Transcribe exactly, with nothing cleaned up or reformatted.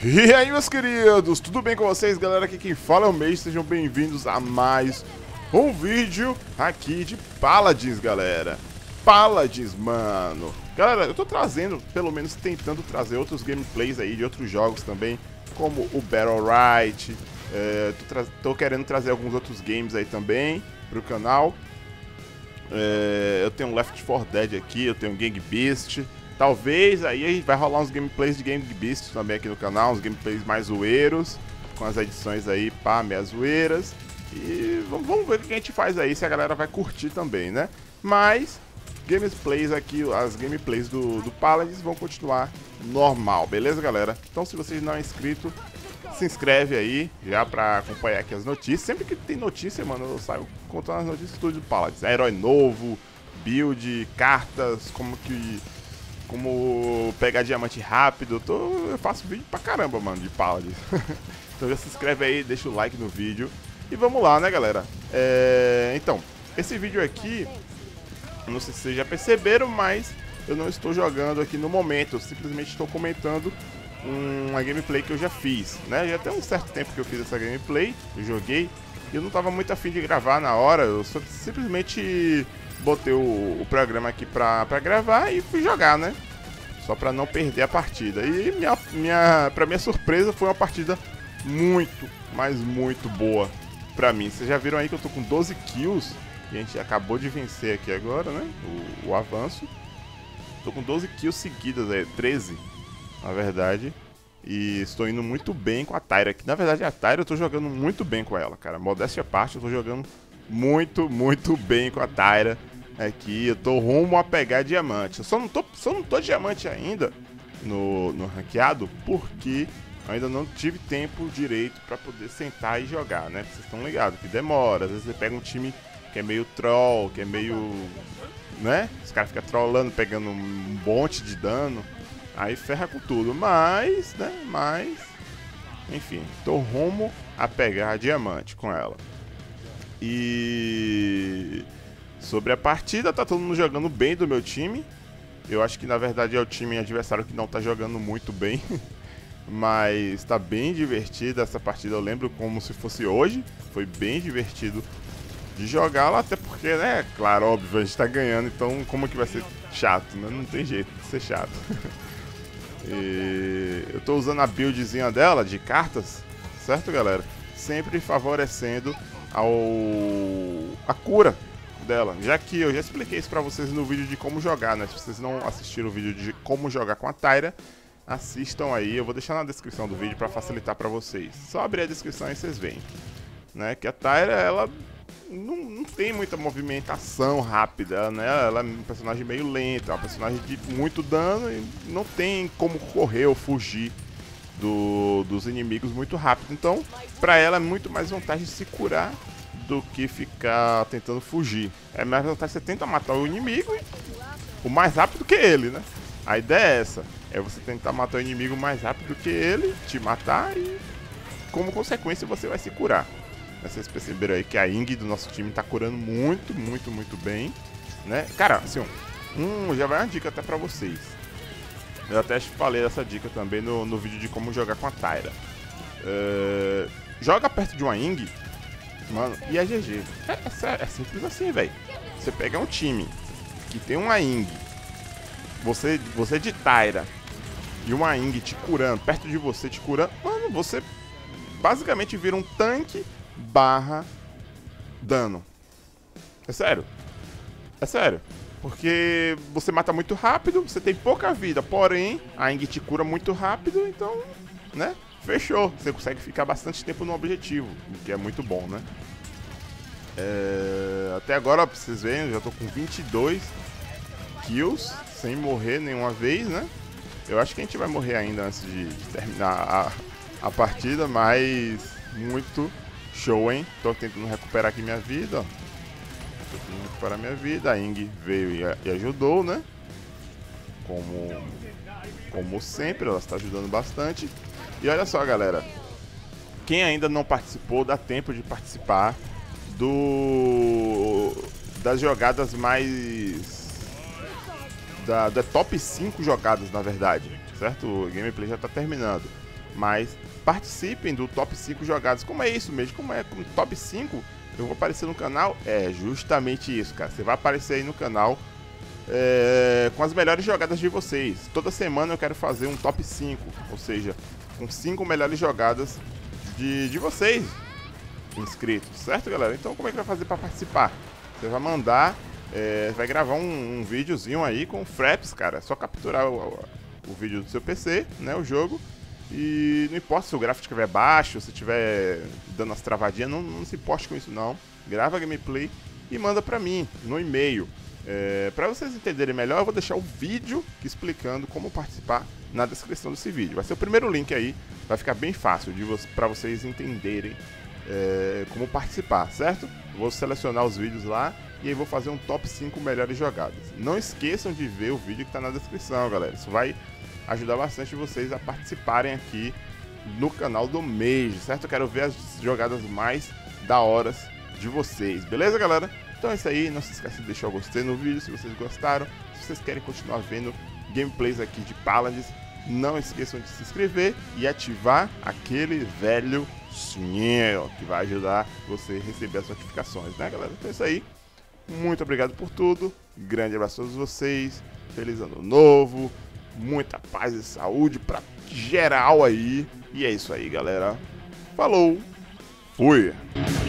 E aí, meus queridos, tudo bem com vocês, galera? Aqui quem fala é o Mage, sejam bem-vindos a mais um vídeo aqui de Paladins, galera. Paladins, mano. Galera, eu tô trazendo, pelo menos tentando trazer outros gameplays aí de outros jogos também, como o Battle Right. É, tô, tô querendo trazer alguns outros games aí também pro canal. É, eu tenho Left four Dead aqui, eu tenho Gang Beast. Talvez aí vai rolar uns gameplays de Gang Beast também aqui no canal, uns gameplays mais zoeiros, com as edições aí, pá, minhas zoeiras. E vamos, vamos ver o que a gente faz aí, se a galera vai curtir também, né? Mas, gameplays aqui, as gameplays do, do Paladins vão continuar normal, beleza, galera? Então, se vocês não é inscrito, se inscreve aí, já pra acompanhar aqui as notícias. Sempre que tem notícia, mano, eu saio contando as notícias tudo do Paladins. É herói novo, build, cartas, como que... como pegar diamante rápido. Eu, tô, eu faço vídeo pra caramba, mano, de Paladins. Então já se inscreve aí, deixa o like no vídeo. E vamos lá, né, galera? É... Então, esse vídeo aqui, não sei se vocês já perceberam, mas eu não estou jogando aqui no momento. Eu simplesmente estou comentando uma gameplay que eu já fiz, né? Já tem um certo tempo que eu fiz essa gameplay, eu joguei. E eu não tava muito afim de gravar na hora, eu só simplesmente... botei o, o programa aqui pra, pra gravar e fui jogar, né? Só pra não perder a partida. E minha, minha, pra minha surpresa foi uma partida muito, mas muito boa pra mim. Vocês já viram aí que eu tô com doze kills. E a gente acabou de vencer aqui agora, né? O, o avanço. Tô com doze kills seguidas, é treze, na verdade. E estou indo muito bem com a Tyra aqui. Na verdade, a Tyra eu tô jogando muito bem com ela, cara. Modéstia à parte, eu tô jogando muito, muito bem com a Tyra aqui. Eu tô rumo a pegar diamante. Eu só não tô, só não tô diamante ainda no, no ranqueado porque ainda não tive tempo direito pra poder sentar e jogar, né? Vocês estão ligados que demora. Às vezes você pega um time que é meio troll, que é meio... né? Os caras ficam trollando, pegando um monte de dano. Aí ferra com tudo. Mas, né? Mas... enfim, tô rumo a pegar diamante com ela. E sobre a partida, tá todo mundo jogando bem do meu time. Eu acho que na verdade é o time adversário que não tá jogando muito bem. Mas tá bem divertida essa partida, eu lembro como se fosse hoje. Foi bem divertido de jogá-la, até porque, né, claro, óbvio, a gente tá ganhando. Então como que vai ser chato, né? Não tem jeito de ser chato. E eu tô usando a buildzinha dela de cartas, certo, galera? Sempre favorecendo ao a cura dela, já que eu já expliquei isso pra vocês no vídeo de como jogar, né? Se vocês não assistiram o vídeo de como jogar com a Tyra, assistam aí, eu vou deixar na descrição do vídeo pra facilitar pra vocês. Só abrir a descrição e vocês veem, né? Que a Tyra, ela não, não tem muita movimentação rápida, né? Ela é um personagem meio lento, é um personagem de muito dano e não tem como correr ou fugir Do, dos inimigos muito rápido. Então, pra ela é muito mais vantagem se curar do que ficar tentando fugir. É mais vantagem você tenta matar o inimigo o mais rápido que ele, né? A ideia é essa. É você tentar matar o inimigo mais rápido que ele, te matar e, como consequência, você vai se curar. Vocês perceberam aí que a Ing do nosso time tá curando muito, muito, muito bem, né? Cara, assim, um, já vai uma dica até pra vocês. Eu até falei dessa dica também no, no vídeo de como jogar com a Tyra. Uh, joga perto de uma Ing, mano, e é G G. É, é, é simples assim, velho. Você pega um time que tem uma Ing, você, você de Tyra, e uma Ing te curando, perto de você te curando, mano, você basicamente vira um tanque barra dano. É sério. É sério. Porque você mata muito rápido, você tem pouca vida, porém a Ing te cura muito rápido, então, né, fechou. Você consegue ficar bastante tempo no objetivo, o que é muito bom, né. É... Até agora, pra vocês verem, eu já tô com vinte e dois kills, sem morrer nenhuma vez, né. Eu acho que a gente vai morrer ainda antes de, de terminar a, a partida, mas muito show, hein. Tô tentando recuperar aqui minha vida, ó. Para minha vida, a Ing veio e, e ajudou, né? Como, como sempre, ela está ajudando bastante. E olha só, galera, quem ainda não participou, dá tempo de participar do das jogadas mais da, da top cinco jogadas, na verdade, certo? O gameplay já está terminando. mas participem do top cinco jogadas. Como é isso mesmo? Como é como top cinco? Eu vou aparecer no canal? É justamente isso, cara. Você vai aparecer aí no canal é, com as melhores jogadas de vocês. Toda semana eu quero fazer um top cinco, ou seja, com cinco melhores jogadas de, de vocês inscritos, certo, galera? Então como é que vai fazer para participar? Você vai mandar, é, vai gravar um, um videozinho aí com o Fraps, cara. É só capturar o, o, o vídeo do seu P C, né, o jogo. E não importa se o gráfico estiver baixo, se estiver dando as travadinhas, não, não se importe com isso não. Grava a gameplay e manda pra mim, no e-mail. É, pra vocês entenderem melhor, eu vou deixar o vídeo explicando como participar na descrição desse vídeo. Vai ser o primeiro link aí, vai ficar bem fácil de vo pra vocês entenderem é, como participar, certo? Vou selecionar os vídeos lá e aí vou fazer um top cinco melhores jogadas. Não esqueçam de ver o vídeo que tá na descrição, galera. Isso vai ajudar bastante vocês a participarem aqui no canal do Mage, certo? Eu quero ver as jogadas mais da horas de vocês, beleza, galera? Então é isso aí, não se esqueça de deixar o gostei no vídeo se vocês gostaram. Se vocês querem continuar vendo gameplays aqui de Paladins, não esqueçam de se inscrever e ativar aquele velho sininho que vai ajudar você a receber as notificações, né, galera? Então é isso aí, muito obrigado por tudo, grande abraço a todos vocês, feliz ano novo, muita paz e saúde pra geral aí. E é isso aí, galera. Falou. Fui.